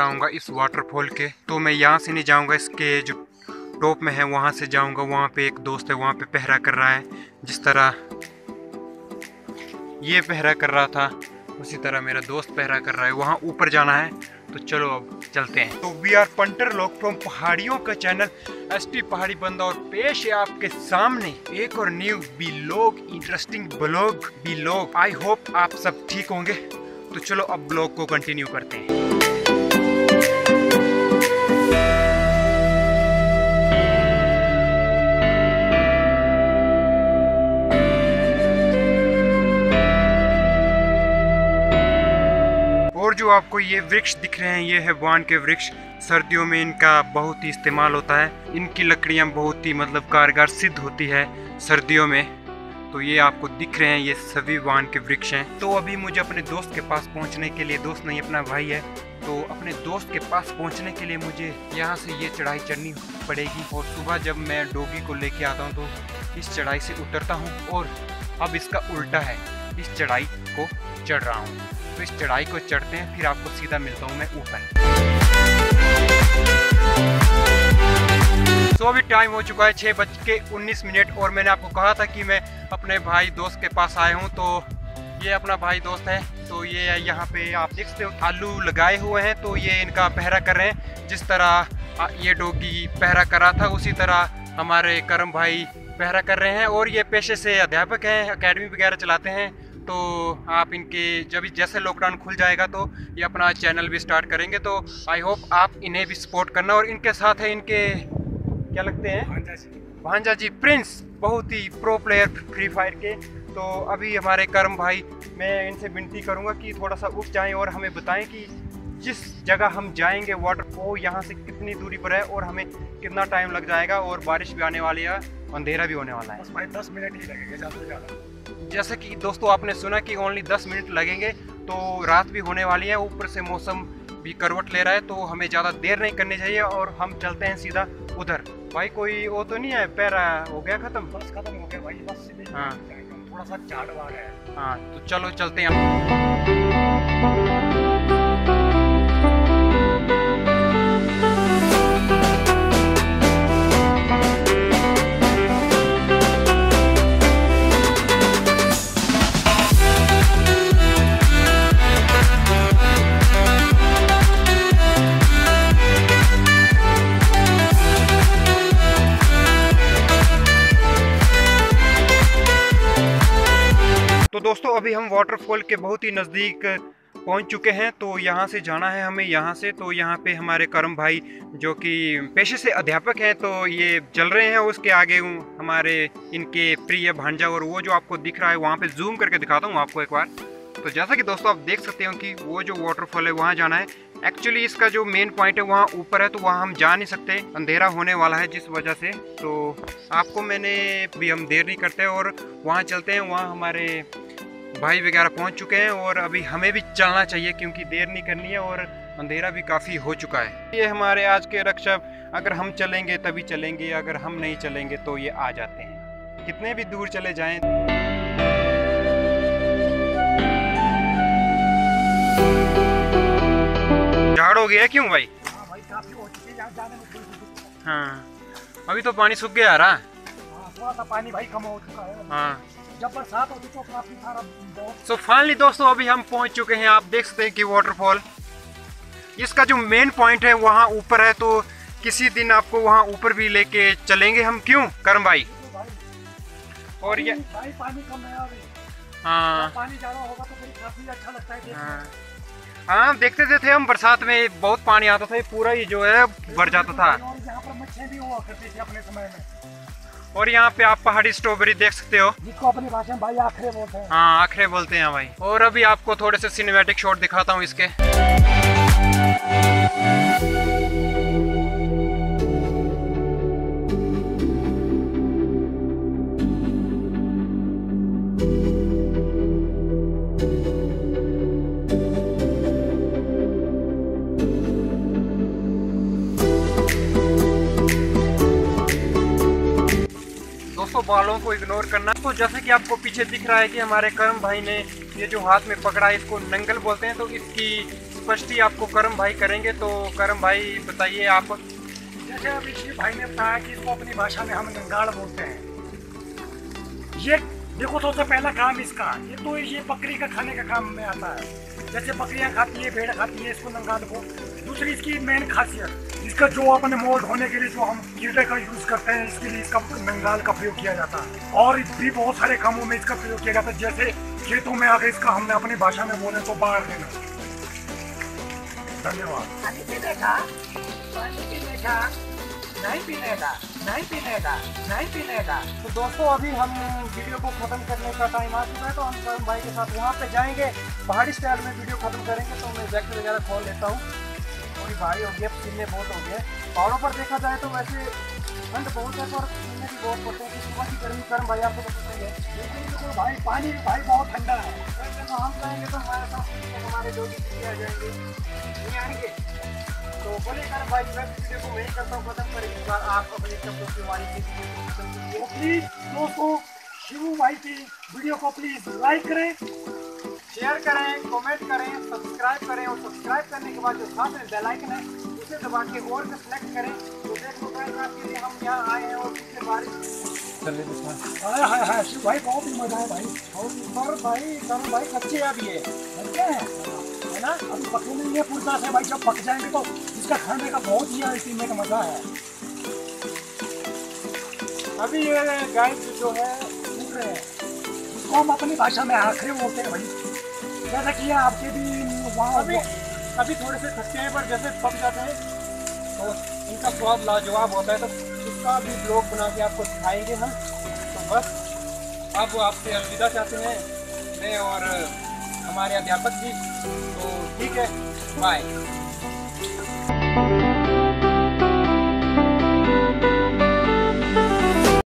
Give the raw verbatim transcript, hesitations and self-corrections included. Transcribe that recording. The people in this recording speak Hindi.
आऊँगा इस वाटरफॉल के। तो मैं यहाँ से नहीं जाऊँगा, इसके जो टॉप में है वहाँ से जाऊँगा। वहाँ पे एक दोस्त है, वहाँ पे पहरा कर रहा है। जिस तरह ये पहरा कर रहा था उसी तरह मेरा दोस्त पहरा कर रहा है। वहाँ ऊपर जाना है, तो चलो अब चलते हैं। तो वी आर पंटर लोग फ्रॉम पहाड़ियों का चैनल एस टी पहाड़ी बंदा, और पेश है आपके सामने एक और new blog, interesting blog blog. I hope आप सब ठीक होंगे। तो चलो अब ब्लॉग को कंटिन्यू करते हैं। और जो आपको ये वृक्ष दिख रहे हैं, ये है वान के वृक्ष। सर्दियों में इनका बहुत ही इस्तेमाल होता है। इनकी लकड़ियाँ बहुत ही मतलब कारगर सिद्ध होती है सर्दियों में। तो ये आपको दिख रहे हैं, ये सभी वान के वृक्ष हैं। तो अभी मुझे अपने दोस्त के पास पहुंचने के लिए, दोस्त नहीं अपना भाई है, तो अपने दोस्त के पास पहुंचने के लिए मुझे यहाँ से ये चढ़ाई चढ़नी पड़ेगी। और सुबह जब मैं डॉगी को लेके आता हूँ तो इस चढ़ाई से उतरता हूँ, और अब इसका उल्टा है, इस चढ़ाई को चढ़ रहा हूँ। तो इस चढ़ाई को चढ़ते हैं, फिर आपको सीधा मिलता हूँ मैं ऊपर। तो अभी टाइम हो चुका है छः बज के उन्नीस मिनट, और मैंने आपको कहा था कि मैं अपने भाई दोस्त के पास आया हूँ। तो ये अपना भाई दोस्त है। तो ये यहाँ पे आप देख सकते हो आलू लगाए हुए हैं, तो ये इनका पहरा कर रहे हैं। जिस तरह ये डॉगी पहरा कर रहा था, उसी तरह हमारे करम भाई पहरा कर रहे हैं। और ये पेशे से अध्यापक हैं, एकेडमी वगैरह चलाते हैं। तो आप इनके जब जैसे लॉकडाउन खुल जाएगा तो ये अपना चैनल भी स्टार्ट करेंगे। तो आई होप आप इन्हें भी सपोर्ट करना। और इनके साथ है इनके क्या लगते हैं, भांजा जी, भांजा जी प्रिंस, बहुत ही प्रो प्लेयर फ्री फायर के। तो अभी हमारे करम भाई, मैं इनसे विनती करूंगा कि थोड़ा सा उठ जाएं और हमें बताएं कि जिस जगह हम जाएंगे वाटरफॉल यहाँ से कितनी दूरी पर है और हमें कितना टाइम लग जाएगा। और बारिश भी आने वाली है, अंधेरा भी होने वाला है। बस भाई दस मिनट ही लगेंगे, ज़्यादा से ज़्यादा। जैसे कि दोस्तों आपने सुना कि ओनली दस मिनट लगेंगे। तो रात भी होने वाली है, ऊपर से मौसम भी करवट ले रहा है, तो हमें ज़्यादा देर नहीं करनी चाहिए और हम चलते हैं सीधा उधर। भाई कोई वो तो नहीं है, पैरा हो गया खत्म? बस खत्म हो गया भाई, बस सीधे हाँ, थोड़ा सा झाड़ वाड़ है। हाँ, तो चलो चलते हैं। तो दोस्तों अभी हम वाटरफॉल के बहुत ही नज़दीक पहुंच चुके हैं। तो यहाँ से जाना है हमें, यहाँ से। तो यहाँ पे हमारे करम भाई जो कि पेशे से अध्यापक हैं, तो ये चल रहे हैं। उसके आगे हमारे इनके प्रिय भांजा, और वो जो आपको दिख रहा है वहाँ पे जूम करके दिखाता हूँ आपको एक बार। तो जैसा कि दोस्तों आप देख सकते हो कि वो जो वाटरफॉल है वहाँ जाना है। एक्चुअली इसका जो मेन पॉइंट है वहाँ ऊपर है, तो वहाँ हम जा नहीं सकते, अंधेरा होने वाला है जिस वजह से। तो आपको मैंने भी, हम देर नहीं करते और वहाँ चलते हैं। वहाँ हमारे भाई वगैरह पहुँच चुके हैं और अभी हमें भी चलना चाहिए क्योंकि देर नहीं करनी है और अंधेरा भी काफ़ी हो चुका है। ये हमारे आज के रक्षक, अगर हम चलेंगे तभी चलेंगे, अगर हम नहीं चलेंगे तो ये आ जाते हैं, कितने भी दूर चले जाएं। झाड़ हो गया क्यों भाई? हाँ भाई, काफी हो चुकी है, जाने में थोड़ी सी। हाँ, अभी तो पानी सूख गया रहा। हाँ, थोड़ा सा पानी भाई कम हो चुका है। हाँ, जब बरसात होती तो काफी सारा बहुत। सो फाइनली दोस्तों अभी हम पहुंच चुके हैं। आप देख सकते हैं कि वाटरफॉल, इसका जो मेन पॉइंट है वहाँ ऊपर है। तो किसी दिन आपको वहाँ ऊपर भी लेके चलेंगे हम, क्यों करम भाई? और ये भाई पानी कम है अभी। हाँ, पानी ज्यादा होगा तो फिर काफी अच्छा लगता है। हाँ, हाँ, देखते थे, थे हम बरसात में बहुत पानी आता था, पूरा ही जो है भर जाता था। और यहाँ पर मच्छी भी हुआ करती थी अपने समय में। और यहाँ पे आप पहाड़ी स्ट्रॉबेरी देख सकते हो, जिसको अपनी भाषा में भाई आखरे बोलते हैं। हाँ, आखरे बोलते हैं भाई। और अभी आपको थोड़े से सिनेमैटिक शॉट दिखाता हूँ इसके। दोस्तों बालों को इग्नोर करना। तो जैसे कि आपको पीछे दिख रहा है कि हमारे करम भाई ने ये जो हाथ में पकड़ा है इसको नंगल बोलते हैं। तो इसकी स्पष्ट ही आपको करम भाई करेंगे। तो करम भाई बताइए आप। जैसे अभी ये भाई ने बताया कि इसको अपनी भाषा में हम नंगाड़ बोलते हैं। ये देखो सबसे पहला काम इसका, ये तो ये बकरी का खाने का काम में आता है। जैसे बकरियां खाती है, भेड़ खाती है, इसको नंगाड़ को। दूसरी इसकी मेन खासियत, इसका जो अपने मोड़ धोने के लिए जो हम कीड़े का यूज करते हैं, इसके लिए इसका नंगाल का प्रयोग किया जाता है। और भी बहुत सारे कामों में इसका प्रयोग किया जाता है। जैसे खेतों में आगे इसका हमने अपनी भाषा में बोले तो बाढ़ देना। धन्यवाद। पानी पीने का, पानी पीने का, नहीं पीने का, नहीं पीने का, नहीं पीने का। तो दोस्तों अभी हम वीडियो को खत्म करने का टाइम आ चुका है, तो हम करम भाई के साथ वहाँ पे जाएंगे, पहाड़ी स्टाइल में वीडियो खत्म करेंगे। तो मैं जैकेट वगैरह खोल लेता हूँ, थोड़ी भारी हो गई, पसीने बहुत हो गए। पहाड़ों पर देखा जाए तो वैसे ठंड बहुत है और पसीने भी बहुत पड़ते हैं। सुबह की गर्मी करम भाई आपको तो पता ही है। लेकिन तो भाई पानी भी भाई बहुत ठंडा है। तो हम जाएंगे तो हमारे साथ हमारे जो भी आ जाएंगे, नहीं आएंगे। तो बोले करम भाई मैं वीडियो को मैं करता हूँ खत्म पर इस बार आप अपने शब्दों की वाणी से तो प्लीज दोस्तों शिवू भाई की वीडियो को प्लीज लाइक करें, शेयर करें, कमेंट करें, सब्सक्राइब करें और सब्सक्राइब करने के बाद जो साथ में बेल आइकन है उसे दबा के और में सेलेक्ट करें। तो देखो गाइस आपके लिए हम यहाँ आए हैं और पिछले बार चलिए दिखा हाय हाय हाय शिव भाई बहुत ही मजा है भाई। और पर भाई करम भाई कच्चे अभी है क्या है है ना, अभी पके नहीं है पूरी तरह से भाई। जब पक जाएंगे तो इसका खाने का बहुत ही अल्टीमेट मजा है। अभी ये गाइस जो है उड़ रहे हैं, इसको हम अपनी भाषा में आखिरी बोलते हैं भाई। जैसा कि आपके भी वहाँ अभी अभी थोड़े से खट्टे हैं, पर जैसे पक जाते हैं तो इनका स्वाद लाजवाब होता है। तो इसका भी ब्लॉग बना के आपको दिखाएंगे हम। तो बस अब आपसे अलविदा चाहते हैं मैं और हमारे अध्यापक जी। तो ठीक है, बाय।